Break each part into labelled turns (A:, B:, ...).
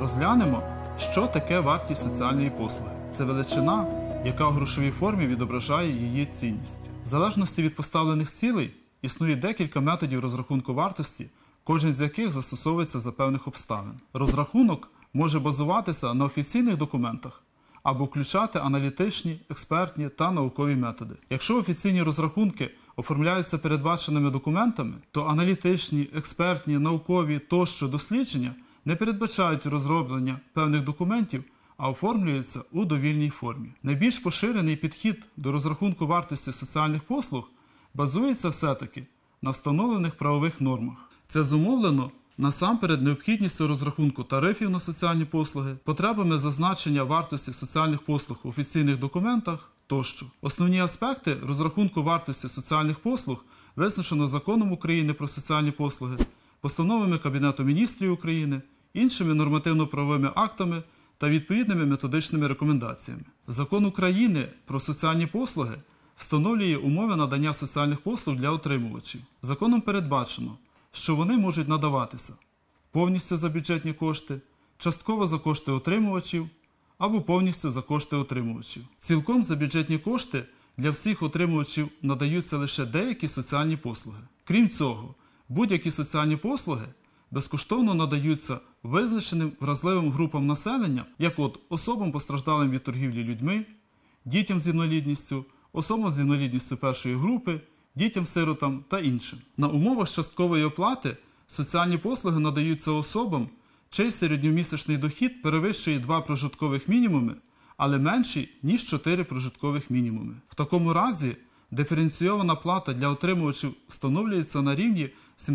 A: Розглянемо, що таке вартість соціальної послуги. Це величина, яка у грошовій формі відображає її цінність. В залежності від поставлених цілей існує декілька методів розрахунку вартості, кожен з яких застосовується за певних обставин. Розрахунок може базуватися на офіційних документах або включати аналітичні, експертні та наукові методи. Якщо офіційні розрахунки оформляються передбаченими документами, то аналітичні, експертні, наукові тощо дослідження не передбачають розроблення певних документів, а оформлюються у довільній формі. Найбільш поширений підхід до розрахунку вартості соціальних послуг базується все-таки на встановлених правових нормах. Це зумовлено насамперед необхідністю розрахунку тарифів на соціальні послуги, потребами зазначення вартості соціальних послуг у офіційних документах тощо. Основні аспекти розрахунку вартості соціальних послуг визначено Законом України про соціальні послуги, постановами Кабінету Міністрів України, іншими нормативно-правовими актами та відповідними методичними рекомендаціями. Закон України про соціальні послуги встановлює умови надання соціальних послуг для отримувачів. Законом передбачено, що вони можуть надаватися повністю за бюджетні кошти, частково за кошти отримувачів або повністю за кошти отримувачів. Цілком за бюджетні кошти для всіх отримувачів надаються лише деякі соціальні послуги. Крім цього, будь-які соціальні послуги безкоштовно надаються визначеним вразливим групам населення, як от особам, постраждалим від торгівлі людьми, дітям з інвалідністю, особам з інвалідністю першої групи, дітям-сиротам та іншим. На умовах часткової оплати соціальні послуги надаються особам, чий середньомісячний дохід перевищує 2 прожиткових мінімуми, але менший, ніж 4 прожиткових мінімуми. В такому разі диференційована плата для отримувачів встановлюється на рівні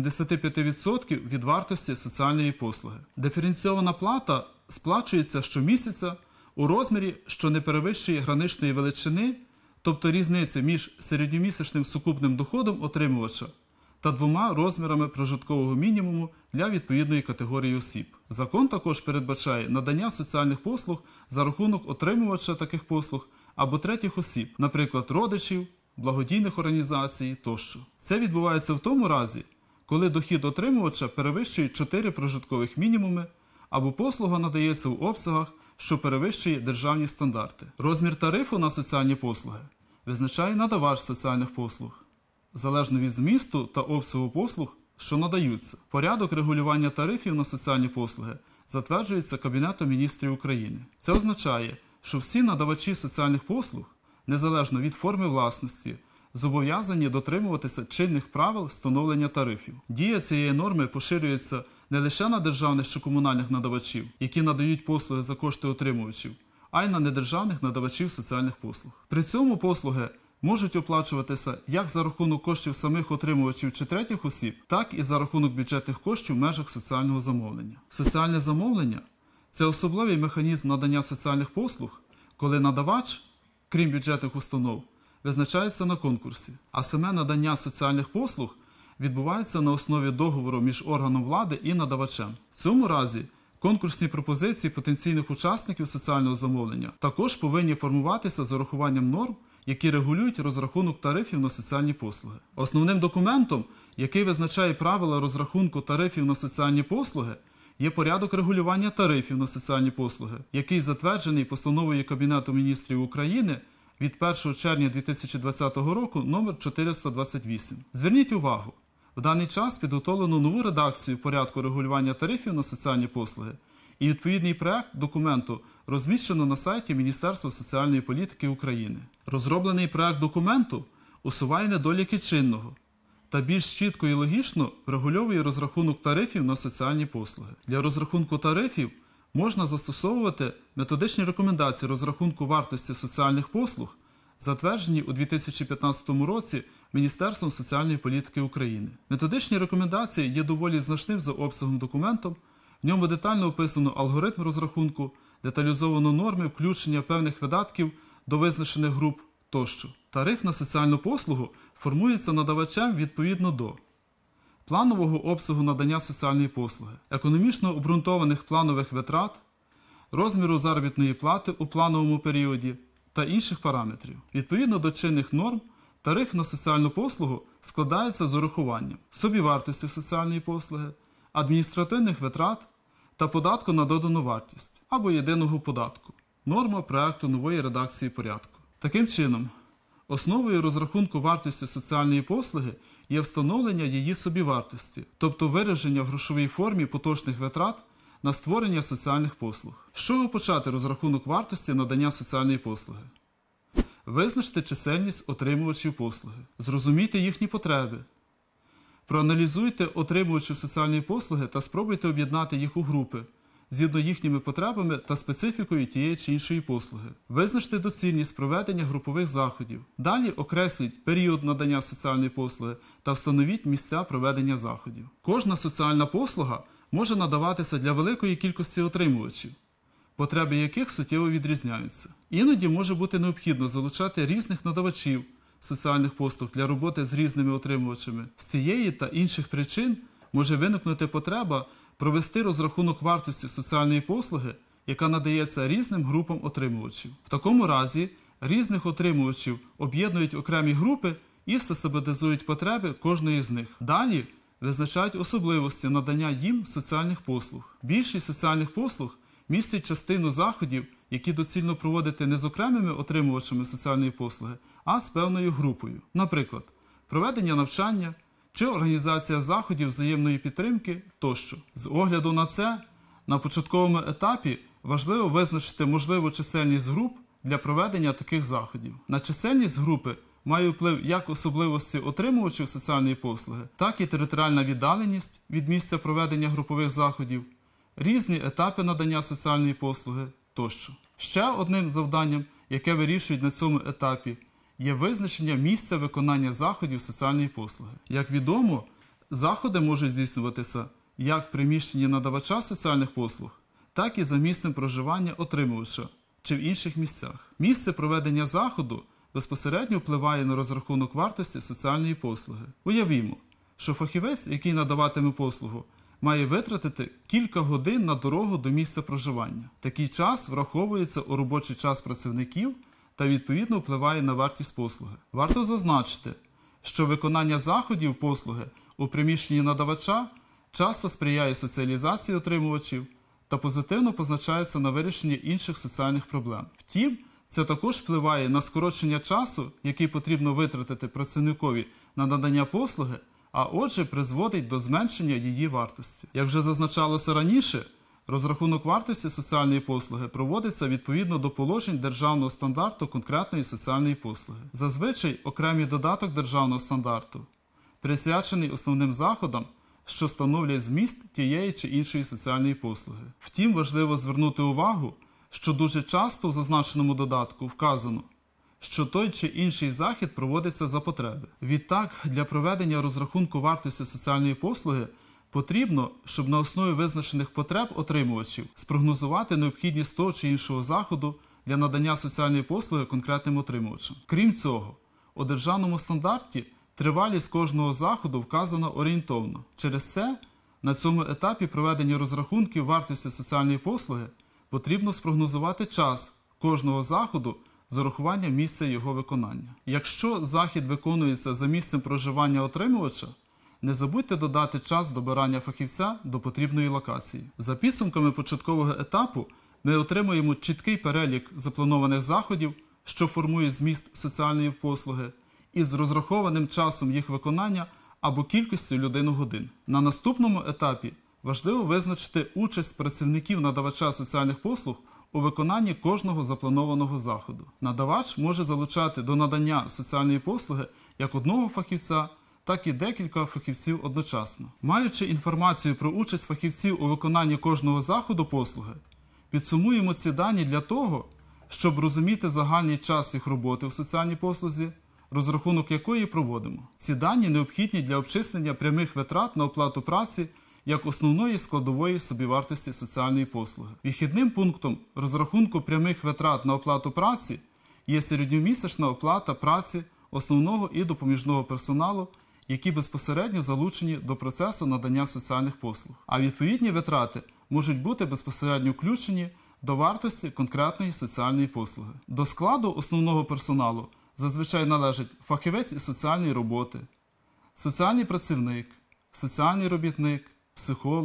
A: 75% від вартості соціальної послуги. Диференційована плата сплачується щомісяця у розмірі, що не перевищує граничної величини, тобто різниці між середньомісячним сукупним доходом отримувача та 2 розмірами прожиткового мінімуму для відповідної категорії осіб. Закон також передбачає надання соціальних послуг за рахунок отримувача таких послуг або третіх осіб, наприклад, родичів, благодійних організацій тощо. Це відбувається в тому разі, коли дохід отримувача перевищує 4 прожиткових мінімуми або послуга надається в обсягах, що перевищує державні стандарти. Розмір тарифу на соціальні послуги визначає надавач соціальних послуг, залежно від змісту та обсягу послуг, що надаються. Порядок регулювання тарифів на соціальні послуги затверджується Кабінетом Міністрів України. Це означає, що всі надавачі соціальних послуг, незалежно від форми власності, зобов'язані дотримуватися чинних правил встановлення тарифів. Дія цієї норми поширюється не лише на державних чи комунальних надавачів, які надають послуги за кошти отримувачів, а й на недержавних надавачів соціальних послуг. При цьому послуги можуть оплачуватися як за рахунок коштів самих отримувачів чи третіх осіб, так і за рахунок бюджетних коштів в межах соціального замовлення. Соціальне замовлення – це особливий механізм надання соціальних послуг, коли надавач, крім бюджетних установ, визначається на конкурсі, а саме надання соціальних послуг відбувається на основі договору між органом влади і надавачем. В цьому разі конкурсні пропозиції потенційних учасників соціального замовлення також повинні формуватися з урахуванням норм, які регулюють розрахунок тарифів на соціальні послуги. Основним документом, який визначає правила розрахунку тарифів на соціальні послуги, є порядок регулювання тарифів на соціальні послуги, який затверджений постановою Кабінету Міністрів України від 1 червня 2020 року номер 428. Зверніть увагу, в даний час підготовлено нову редакцію порядку регулювання тарифів на соціальні послуги, і відповідний проект документу розміщено на сайті Міністерства соціальної політики України. Розроблений проект документу усуває недоліки чинного та більш чітко і логічно врегульовує розрахунок тарифів на соціальні послуги. Для розрахунку тарифів можна застосовувати методичні рекомендації розрахунку вартості соціальних послуг, затверджені у 2015 році Міністерством соціальної політики України. Методичні рекомендації є доволі значним за обсягом документом, в ньому детально описано алгоритм розрахунку, деталізовано норми включення певних видатків до визначених груп тощо. Тариф на соціальну послугу формується надавачем відповідно до планового обсягу надання соціальної послуги, економічно обґрунтованих планових витрат, розміру заробітної плати у плановому періоді та інших параметрів. Відповідно до чинних норм, тариф на соціальну послугу складається з урахуванням собівартості соціальної послуги, адміністративних витрат та податку на додану вартість або єдиного податку. Норма проекту нової редакції порядку. Таким чином, основою розрахунку вартості соціальної послуги є встановлення її собівартості, тобто вираження в грошовій формі поточних витрат на створення соціальних послуг. З чого почати розрахунок вартості надання соціальної послуги? Визначте чисельність отримувачів послуги. Зрозумійте їхні потреби. Проаналізуйте отримувачів соціальної послуги та спробуйте об'єднати їх у групи, згідно їхніми потребами та специфікою тієї чи іншої послуги. Визначте доцільність проведення групових заходів. Далі окресліть період надання соціальної послуги та встановіть місця проведення заходів. Кожна соціальна послуга може надаватися для великої кількості отримувачів, потреби яких суттєво відрізняються. Іноді може бути необхідно залучати різних надавачів соціальних послуг для роботи з різними отримувачами. З цієї та інших причин може виникнути потреба провести розрахунок вартості соціальної послуги, яка надається різним групам отримувачів. В такому разі різних отримувачів об'єднують окремі групи і систематизують потреби кожної з них. Далі визначають особливості надання їм соціальних послуг. Більшість соціальних послуг містить частину заходів, які доцільно проводити не з окремими отримувачами соціальної послуги, а з певною групою. Наприклад, проведення навчання чи організація заходів взаємної підтримки тощо. З огляду на це, на початковому етапі важливо визначити можливу чисельність груп для проведення таких заходів. На чисельність групи має вплив як особливості отримувачів соціальної послуги, так і територіальна віддаленість від місця проведення групових заходів, різні етапи надання соціальної послуги тощо. Ще одним завданням, яке вирішують на цьому етапі, є визначення місця виконання заходів соціальної послуги. Як відомо, заходи можуть здійснюватися як в приміщенні надавача соціальних послуг, так і за місцем проживання отримувача чи в інших місцях. Місце проведення заходу безпосередньо впливає на розрахунок вартості соціальної послуги. Уявімо, що фахівець, який надаватиме послугу, має витратити кілька годин на дорогу до місця проживання. Такий час враховується у робочий час працівників та відповідно впливає на вартість послуги. Варто зазначити, що виконання заходів послуги у приміщенні надавача часто сприяє соціалізації отримувачів та позитивно позначається на вирішенні інших соціальних проблем. Втім, це також впливає на скорочення часу, який потрібно витратити працівникові на надання послуги, а отже призводить до зменшення її вартості. Як вже зазначалося раніше, розрахунок вартості соціальної послуги проводиться відповідно до положень державного стандарту конкретної соціальної послуги. Зазвичай окремий додаток державного стандарту присвячений основним заходам, що становлять зміст тієї чи іншої соціальної послуги. Втім, важливо звернути увагу, що дуже часто в зазначеному додатку вказано, що той чи інший захід проводиться за потреби. Відтак, для проведення розрахунку вартості соціальної послуги потрібно, щоб на основі визначених потреб отримувачів спрогнозувати необхідність того чи іншого заходу для надання соціальної послуги конкретним отримувачам. Крім цього, у державному стандарті тривалість кожного заходу вказана орієнтовно. Через це на цьому етапі проведення розрахунків вартості соціальної послуги потрібно спрогнозувати час кожного заходу з урахуванням місця його виконання. Якщо захід виконується за місцем проживання отримувача, не забудьте додати час добирання фахівця до потрібної локації. За підсумками початкового етапу ми отримуємо чіткий перелік запланованих заходів, що формує зміст соціальної послуги, із розрахованим часом їх виконання або кількістю людиногодин. На наступному етапі важливо визначити участь працівників надавача соціальних послуг у виконанні кожного запланованого заходу. Надавач може залучати до надання соціальної послуги як одного фахівця, так і декілька фахівців одночасно. Маючи інформацію про участь фахівців у виконанні кожного заходу послуги, підсумуємо ці дані для того, щоб розуміти загальний час їх роботи у соціальній послузі, розрахунок якої проводимо. Ці дані необхідні для обчислення прямих витрат на оплату праці як основної складової собівартості соціальної послуги. Вихідним пунктом розрахунку прямих витрат на оплату праці є середньомісячна оплата праці основного і допоміжного персоналу, які безпосередньо залучені до процесу надання соціальних послуг. А відповідні витрати можуть бути безпосередньо включені до вартості конкретної соціальної послуги. До складу основного персоналу зазвичай належать фахівець із соціальної роботи, соціальний працівник, соціальний робітник, психолог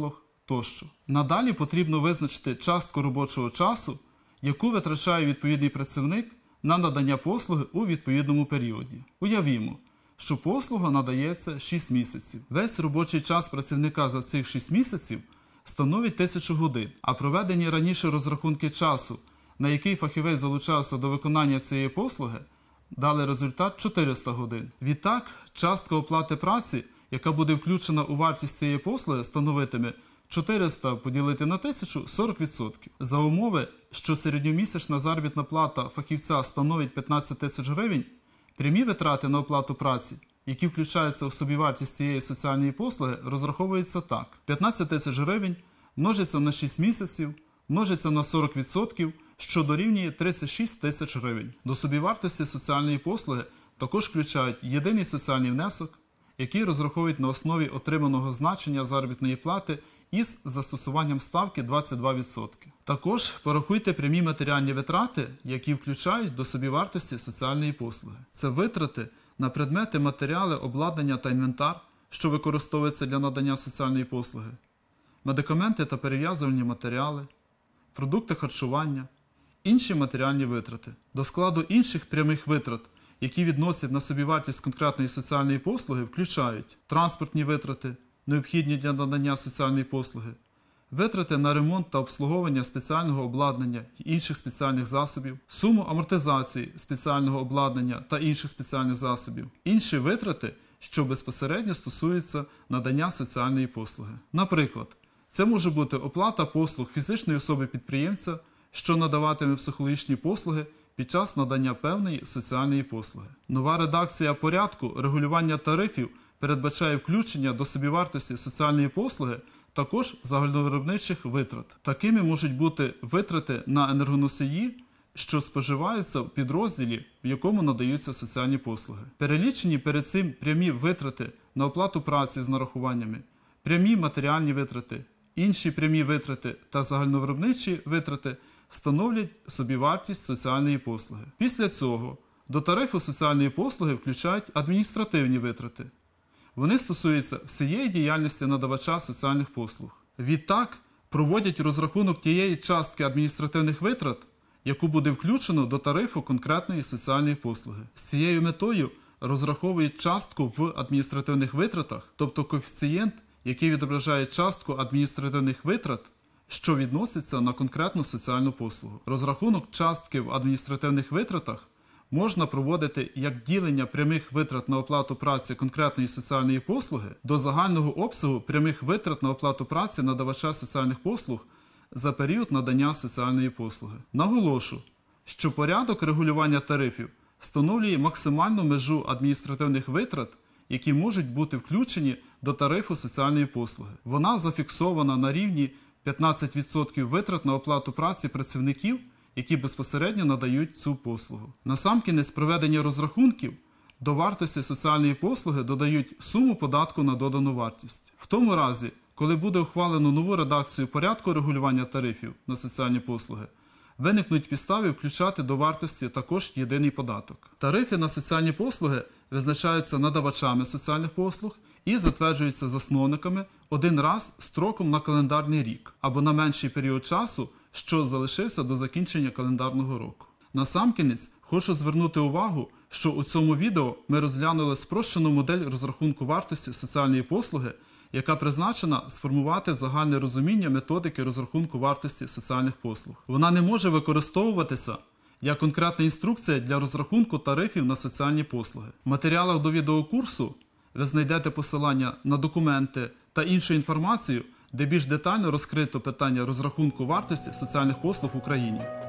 A: тощо. Надалі потрібно визначити частку робочого часу, яку витрачає відповідний працівник на надання послуги у відповідному періоді. Уявімо, що послуга надається 6 місяців. Весь робочий час працівника за цих 6 місяців становить 1000 годин, а проведені раніше розрахунки часу, на який фахівець залучався до виконання цієї послуги, дали результат 400 годин. Відтак, частка оплати праці, яка буде включена у вартість цієї послуги, становитиме 400 поділити на 1000 – 40%. За умови, що середньомісячна заробітна плата фахівця становить 15 тисяч гривень, прямі витрати на оплату праці, які включаються у собівартість цієї соціальної послуги, розраховуються так. 15 тисяч гривень множиться на 6 місяців, множиться на 40%, що дорівнює 36 тисяч гривень. До собівартості соціальної послуги також включають єдиний соціальний внесок, який розраховують на основі отриманого значення заробітної плати із застосуванням ставки 22%. Також порахуйте прямі матеріальні витрати, які включають до собівартості соціальної послуги. Це витрати на предмети, матеріали, обладнання та інвентар, що використовуються для надання соціальної послуги, медикаменти та перев'язувальні матеріали, продукти харчування, інші матеріальні витрати. До складу інших прямих витрат, які відносять на собівартість конкретної соціальної послуги, включають транспортні витрати, необхідні для надання соціальної послуги, витрати на ремонт та обслуговування спеціального обладнання і інших спеціальних засобів, суму амортизації спеціального обладнання та інших спеціальних засобів, інші витрати, що безпосередньо стосуються надання соціальної послуги. Наприклад, це може бути оплата послуг фізичної особи-підприємця, що надаватиме психологічні послуги під час надання певної соціальної послуги. Нова редакція порядку регулювання тарифів передбачає включення до собівартості соціальної послуги також загальновиробничих витрат. Такими можуть бути витрати на енергоносії, що споживаються в підрозділі, в якому надаються соціальні послуги. Перелічені перед цим прямі витрати на оплату праці з нарахуваннями, прямі матеріальні витрати, інші прямі витрати та загальновиробничі витрати становлять собівартість соціальної послуги. Після цього до тарифу соціальної послуги включають адміністративні витрати. Вони стосуються всієї діяльності надавача соціальних послуг. Відтак, проводять розрахунок тієї частки адміністративних витрат, яку буде включено до тарифу конкретної соціальної послуги. З цією метою розраховують частку в адміністративних витратах, тобто коефіцієнт, який відображає частку адміністративних витрат, що відноситься на конкретну соціальну послугу. Розрахунок частки в адміністративних витратах можна проводити як ділення прямих витрат на оплату праці конкретної соціальної послуги до загального обсягу прямих витрат на оплату праці надавача соціальних послуг за період надання соціальної послуги. Наголошу, що порядок регулювання тарифів встановлює максимальну межу адміністративних витрат, які можуть бути включені до тарифу соціальної послуги. Вона зафіксована на рівні 15% витрат на оплату праці працівників, які безпосередньо надають цю послугу. Насамкінець проведення розрахунків до вартості соціальної послуги додають суму податку на додану вартість. В тому разі, коли буде ухвалено нову редакцію порядку регулювання тарифів на соціальні послуги, виникнуть підстави включати до вартості також єдиний податок. Тарифи на соціальні послуги визначаються надавачами соціальних послуг і затверджуються засновниками один раз строком на календарний рік або на менший період часу, що залишився до закінчення календарного року. Насамкінець хочу звернути увагу, що у цьому відео ми розглянули спрощену модель розрахунку вартості соціальної послуги, яка призначена сформувати загальне розуміння методики розрахунку вартості соціальних послуг. Вона не може використовуватися як конкретна інструкція для розрахунку тарифів на соціальні послуги. В матеріалах до відеокурсу ви знайдете посилання на документи та іншу інформацію, де більш детально розкрито питання розрахунку вартості соціальних послуг в Україні.